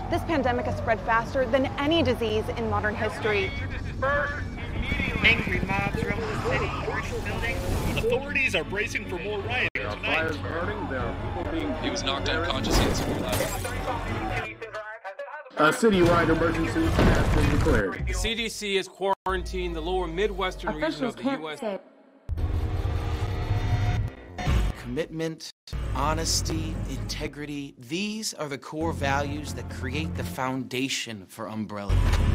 This pandemic has spread faster than any disease in modern history. Angry mobs roam the city, burning buildings. Authorities are bracing for more rioting tonight. He was knocked unconscious in A citywide emergency has been declared. The CDC has quarantined the lower Midwestern region of the U.S. Commitment, honesty, integrity, these are the core values that create the foundation for Umbrella.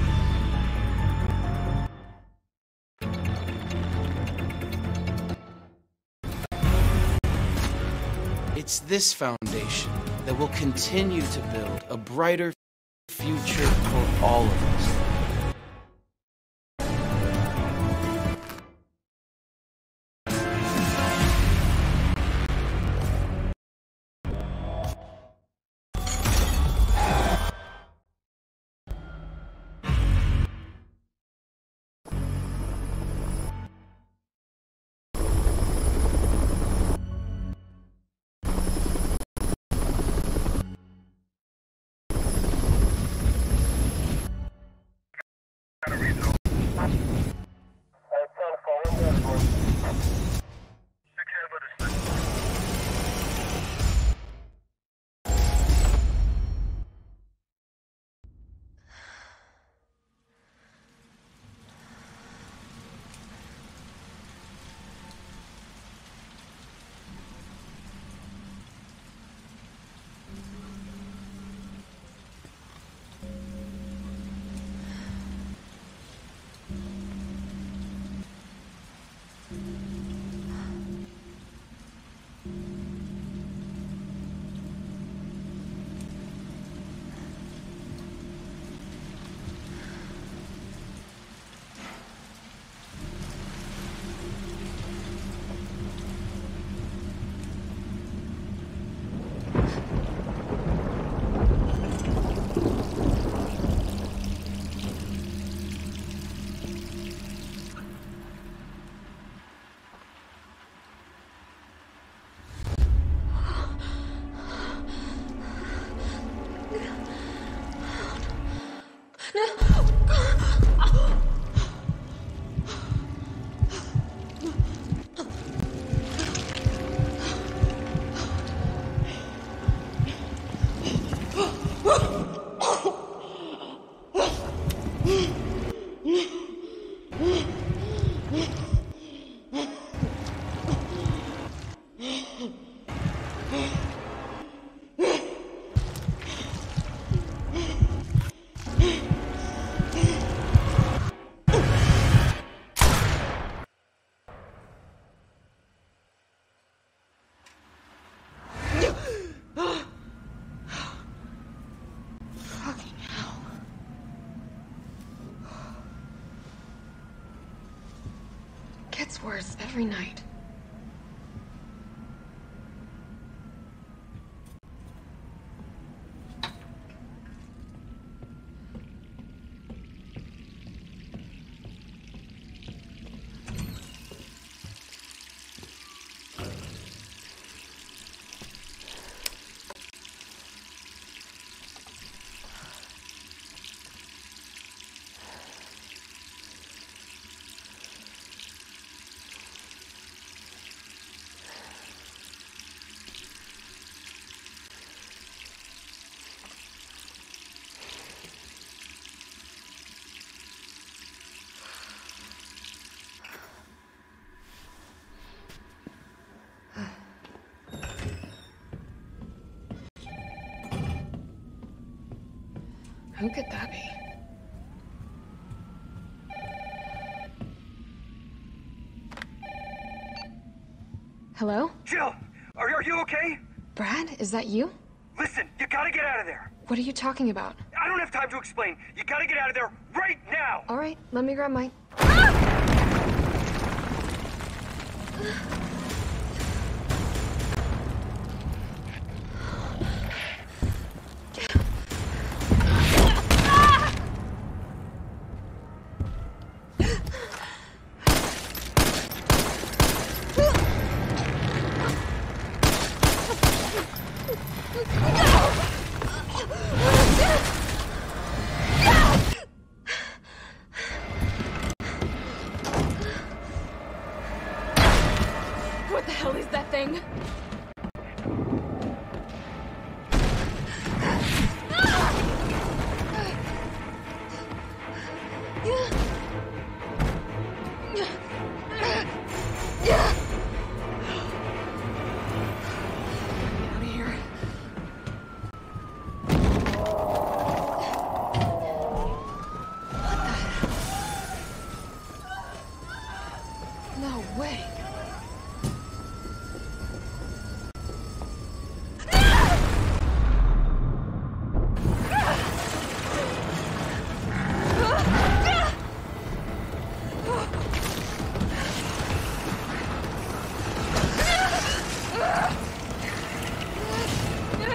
It's this foundation that will continue to build a brighter future for all of us. Gets worse every night. Who could that be? Hello? Jill, are you okay? Brad, is that you? Listen, you gotta get out of there. What are you talking about? I don't have time to explain. You gotta get out of there right now. All right, let me grab my...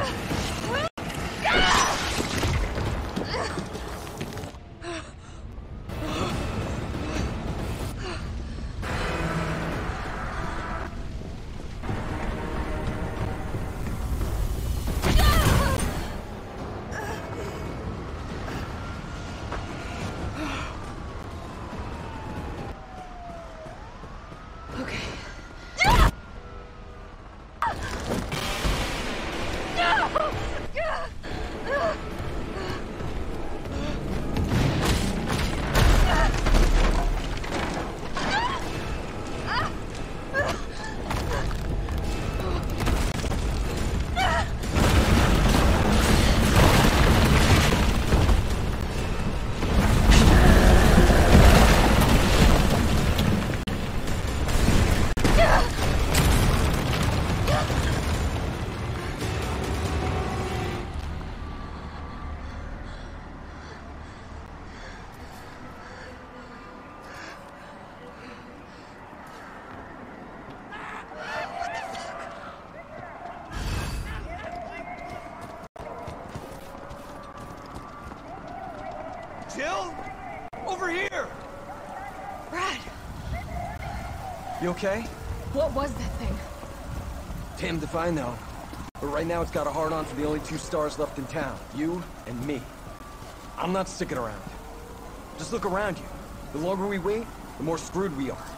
Jill? Over here! Brad! You okay? What was that thing? Damned if I know. But right now it's got a hard-on for the only 2 stars left in town. You and me. I'm not sticking around. Just look around you. The longer we wait, the more screwed we are.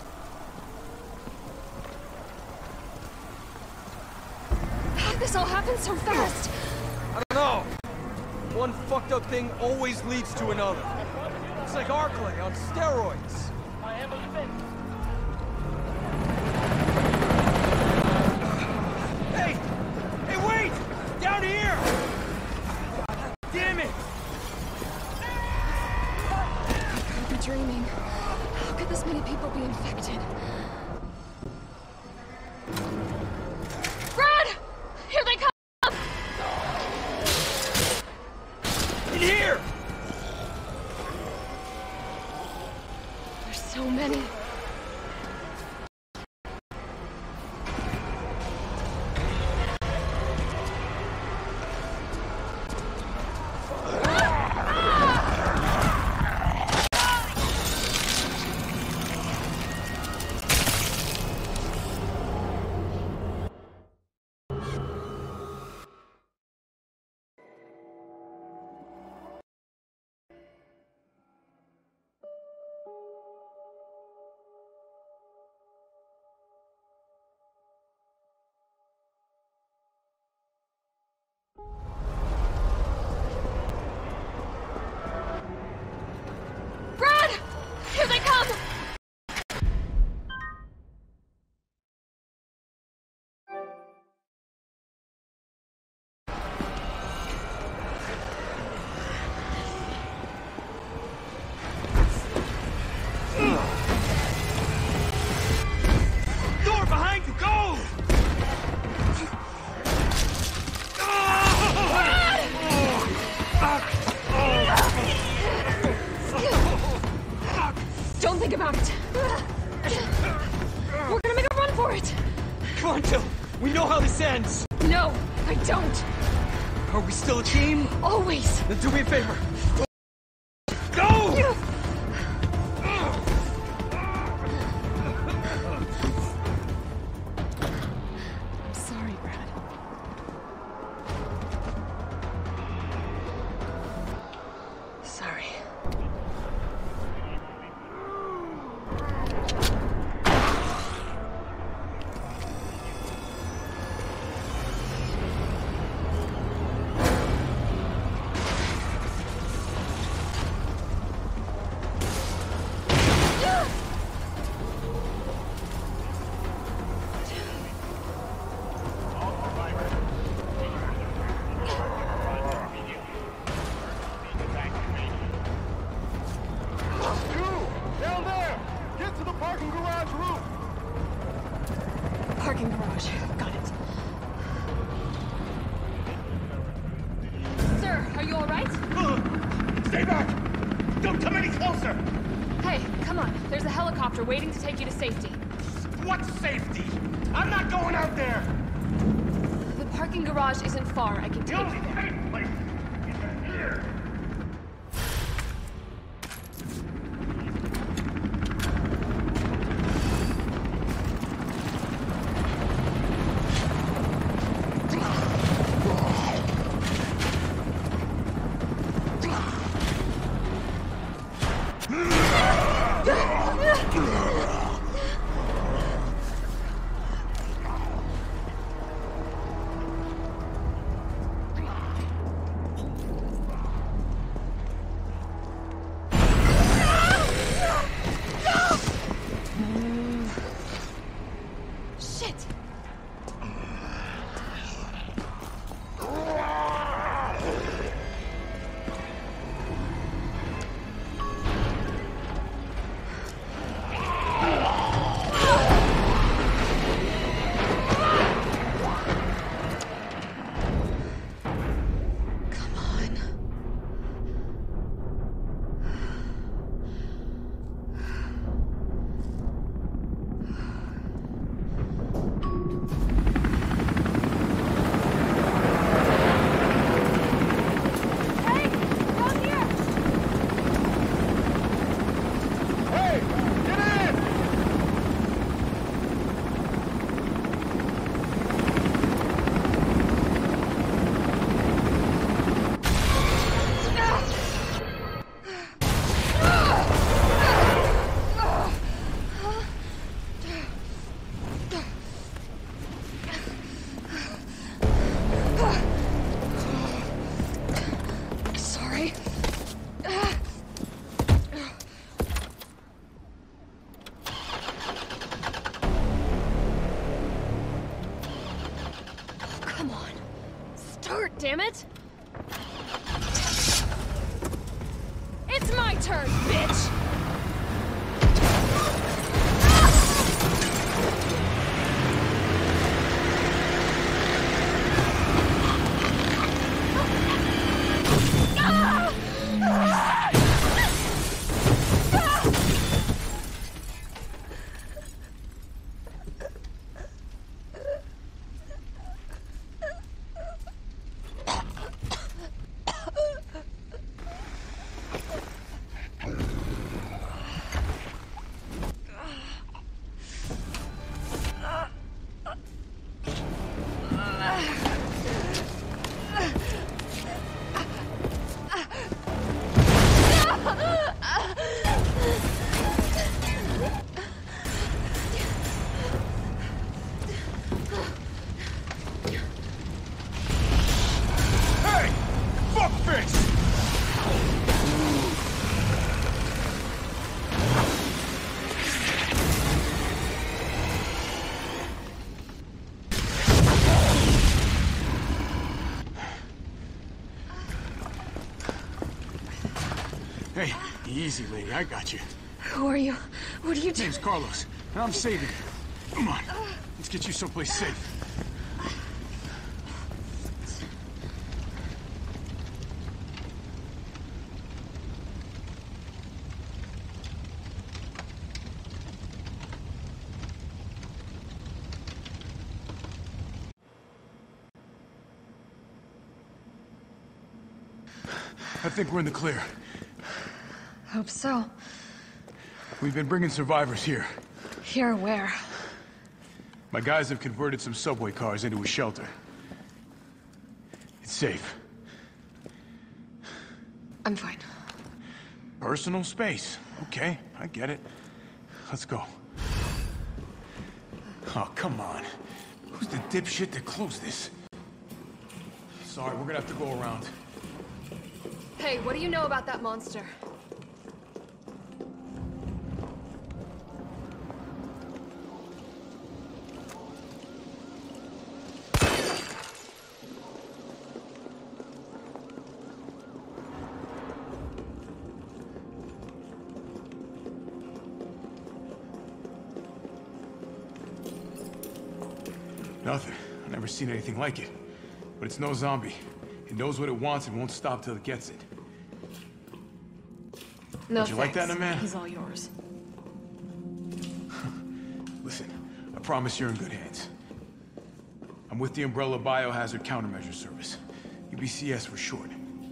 How did this all happen so fast? I don't know. One fucked up thing always leads to another. It's like Arklay on steroids. Hey! Hey, wait! Down here! Damn it! I could be dreaming. How could this many people be infected? Brad! Here they come! In here! There's so many. Brad! Here they come! Door behind you, go! Don't think about it. We're gonna make a run for it. Come on, Jill. We know how this ends. No, I don't. Are we still a team? Always. Then do me a favor. Go! I'm sorry, Brad. Sorry. Down there! Get to the parking garage roof! Parking garage. Got it. Sir, are you all right? Stay back! Don't come any closer! Hey, come on. There's a helicopter waiting to take you to safety. What safety? I'm not going out there! The parking parking garage isn't far. I can take you there. Damn it! It's my turn, bitch! Hey, easy, lady. I got you. Who are you? What are you doing? Name's Carlos, and I'm saving you. Come on, let's get you someplace safe. I think we're in the clear. Hope so. We've been bringing survivors here. Here where? My guys have converted some subway cars into a shelter. It's safe. I'm fine. Personal space. Okay, I get it. Let's go. Oh, come on. Who's the dipshit that closed this? Sorry, we're gonna have to go around. Hey, what do you know about that monster? Nothing. I've never seen anything like it. But it's no zombie. It knows what it wants and won't stop till it gets it. No, Did you like that in a man? He's all yours. Listen, I promise you're in good hands. I'm with the Umbrella Biohazard Countermeasure Service. UBCS for short.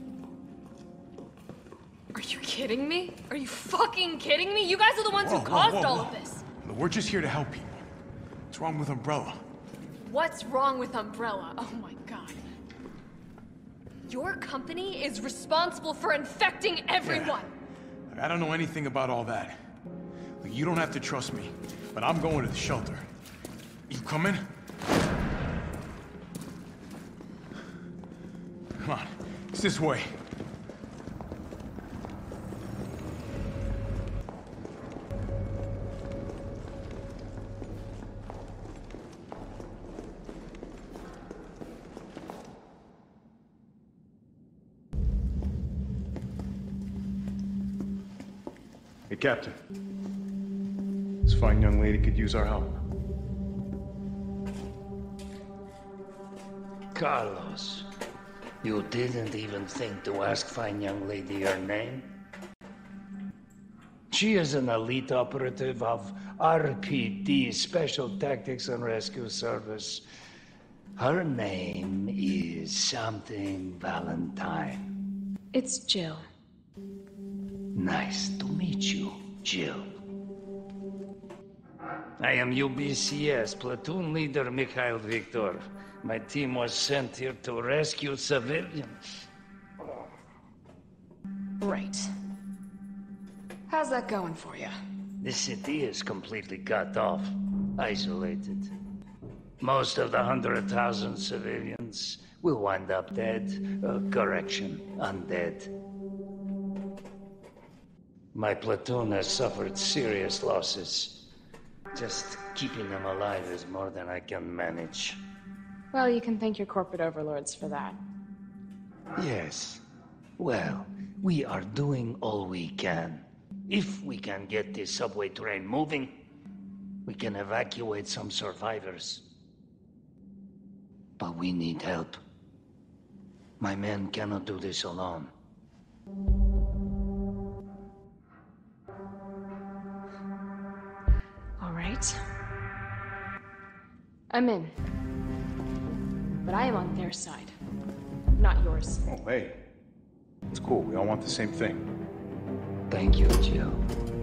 Are you kidding me? Are you fucking kidding me? You guys are the ones who caused all of this. Look, we're just here to help people. What's wrong with Umbrella? What's wrong with Umbrella? Oh my god. Your company is responsible for infecting everyone. Yeah. I don't know anything about all that. Look, you don't have to trust me, but I'm going to the shelter. You coming? Come on, it's this way. Hey, Captain. This fine young lady could use our help. Carlos, you didn't even think to ask fine young lady her name? She is an elite operative of RPD, Special Tactics and Rescue Service. Her name is something Valentine. It's Jill. Nice to meet you, Jill. I am UBCS Platoon Leader Mikhail Viktor. My team was sent here to rescue civilians. Right. How's that going for you? The city is completely cut off, isolated. Most of the 100,000 civilians will wind up dead. Correction, undead. My platoon has suffered serious losses. Just keeping them alive is more than I can manage. Well, you can thank your corporate overlords for that. Yes. Well, we are doing all we can. If we can get this subway train moving, we can evacuate some survivors. But we need help. My men cannot do this alone. All right. I'm in. But I am on their side, not yours. Oh, hey. It's cool. We all want the same thing. Thank you, Jill.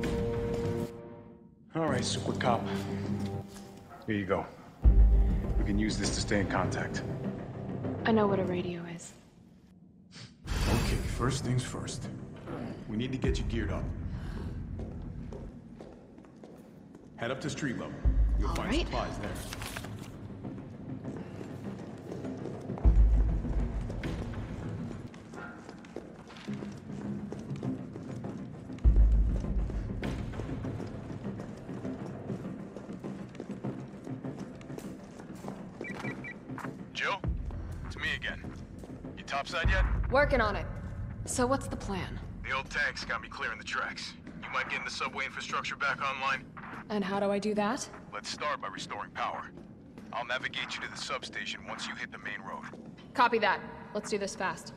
All right, Super Cop. Here you go. We can use this to stay in contact. I know what a radio is. Okay, first things first. We need to get you geared up. Head up to street level. You'll find supplies there. Jill? It's me again. You topside yet? Working on it. So what's the plan? The old tanks got me clearing the tracks. You mind getting the subway infrastructure back online? And how do I do that? Let's start by restoring power. I'll navigate you to the substation once you hit the main road. Copy that. Let's do this fast.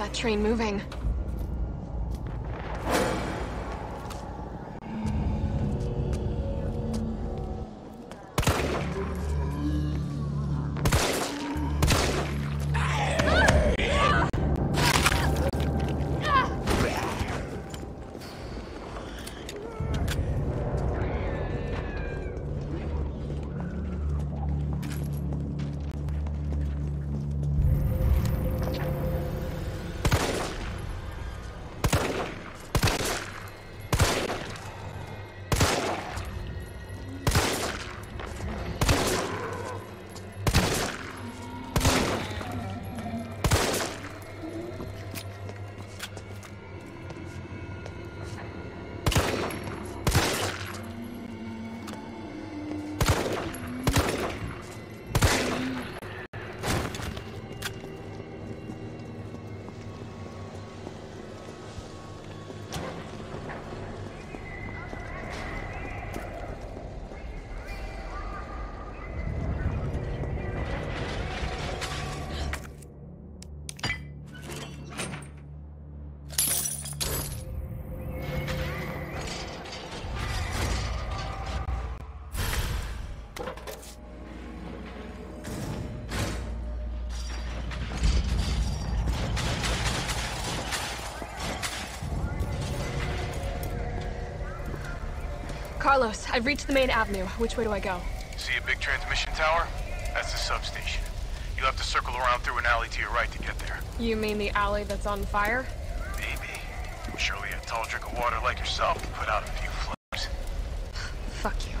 that train moving. Carlos, I've reached the main avenue. Which way do I go? See a big transmission tower? That's the substation. You'll have to circle around through an alley to your right to get there. You mean the alley that's on fire? Maybe. Surely a tall drink of water like yourself can put out a few flames. Fuck you.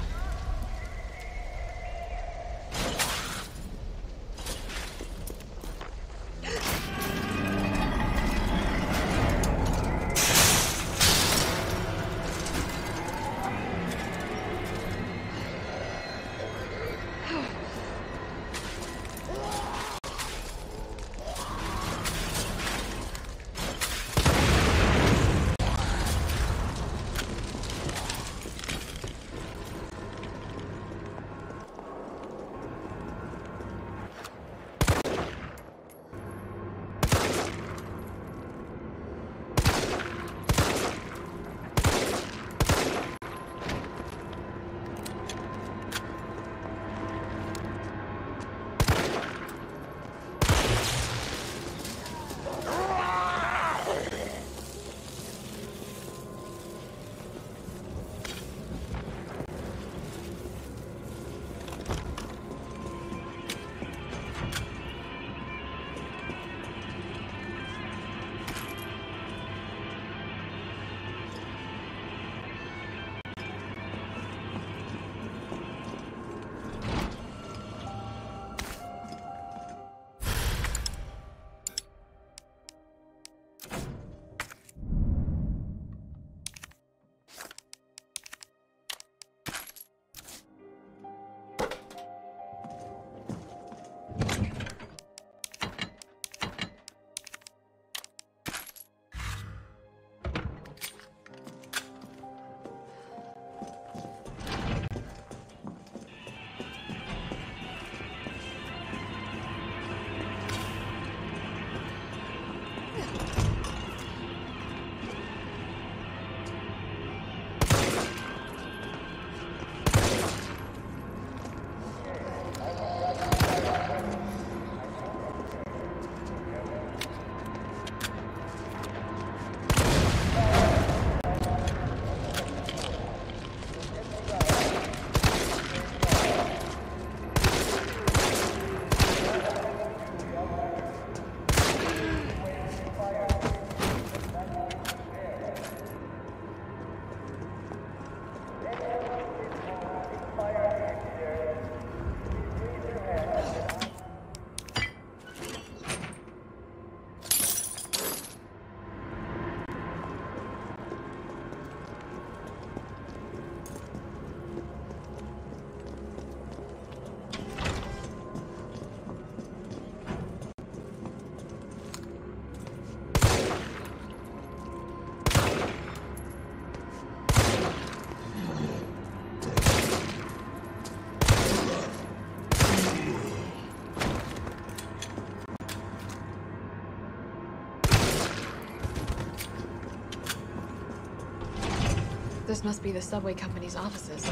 This must be the subway company's offices.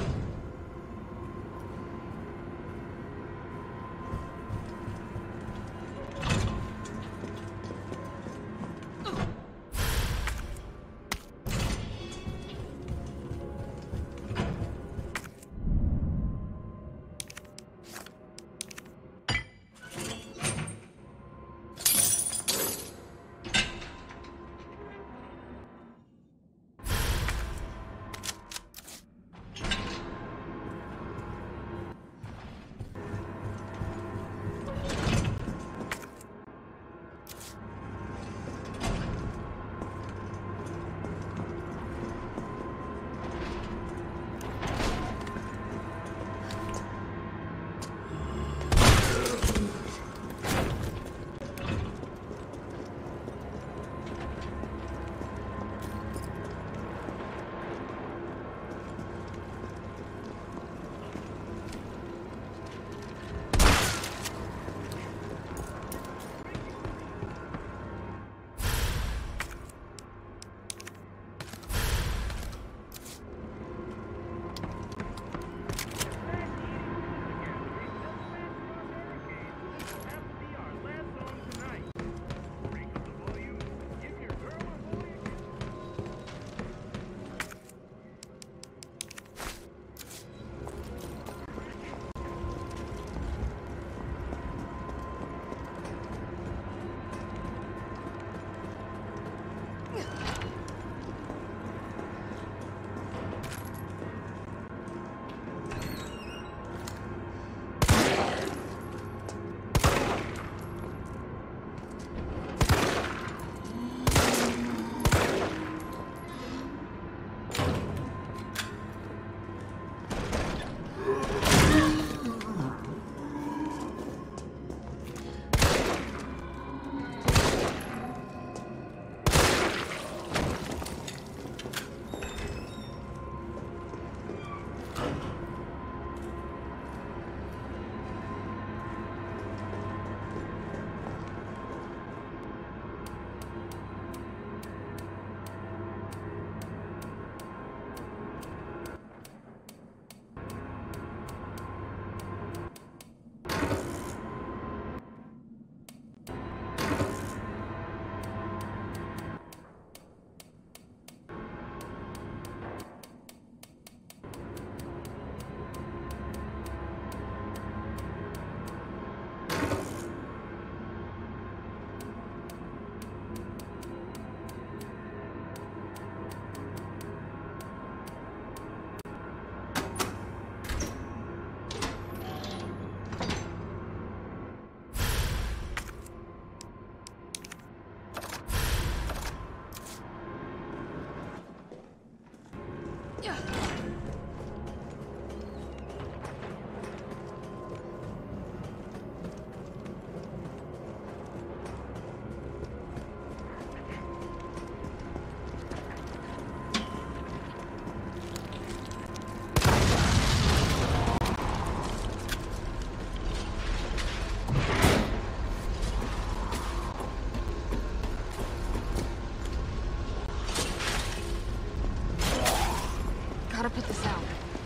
Gotta put this out.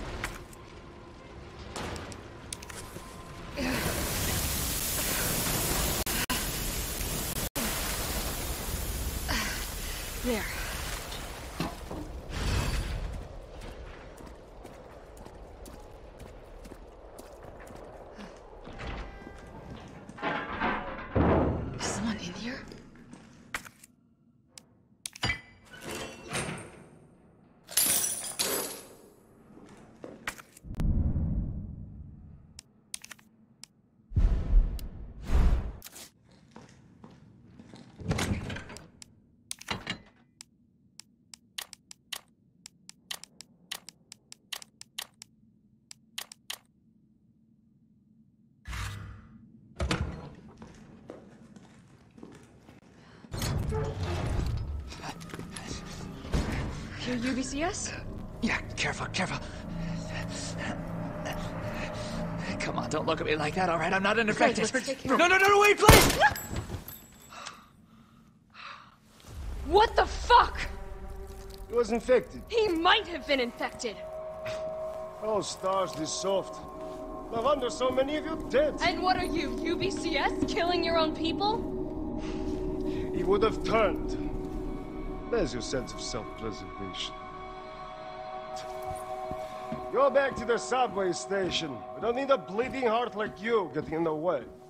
There. Is someone in here? Your UBCS? Yeah, careful, careful. Come on, don't look at me like that, all right? I'm not an infected. No, wait, please! What the fuck? He was infected. He might have been infected. Oh, stars, this soft. No wonder so many of you dead. And what are you, UBCS, killing your own people? He would have turned. There's your sense of self-preservation. Go back to the subway station. We don't need a bleeding heart like you getting in the way.